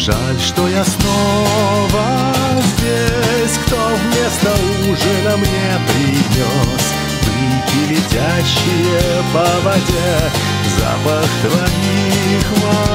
Жаль, что я снова здесь. Кто вместо ужина мне принес блики, летящие по воде, запах твоих волос.